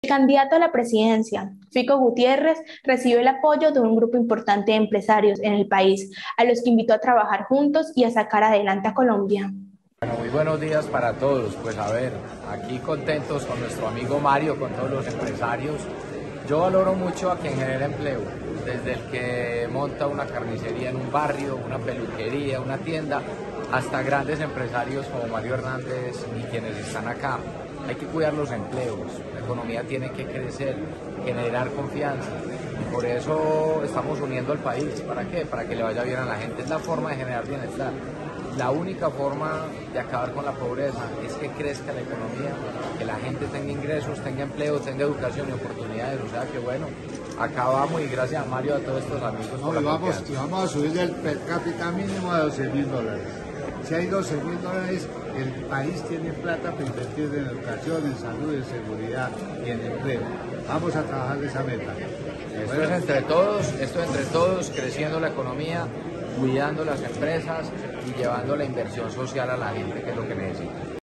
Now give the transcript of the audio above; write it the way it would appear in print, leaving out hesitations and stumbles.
El candidato a la presidencia, Fico Gutiérrez, recibió el apoyo de un grupo importante de empresarios en el país, a los que invitó a trabajar juntos y a sacar adelante a Colombia. Bueno, muy buenos días para todos. Pues a ver, aquí contentos con nuestro amigo Mario, con todos los empresarios. Yo valoro mucho a quien genera empleo, desde el que monta una carnicería en un barrio, una peluquería, una tienda, hasta grandes empresarios como Mario Hernández y quienes están acá. Hay que cuidar los empleos, la economía tiene que crecer, generar confianza. Por eso estamos uniendo al país. ¿Para qué? Para que le vaya bien a la gente. Es la forma de generar bienestar. La única forma de acabar con la pobreza es que crezca la economía, que la gente tenga ingresos, tenga empleo, tenga educación y oportunidades. O sea que bueno, acá vamos y gracias a Mario, a todos estos amigos por la confianza. Y vamos a subir el per cápita mínimo a $12.000. Si hay $12.000, el país tiene plata para invertir en educación, en salud, en seguridad y en empleo. Vamos a trabajar de esa meta. Esto entre todos, creciendo la economía, cuidando las empresas y llevando la inversión social a la gente, que es lo que necesita.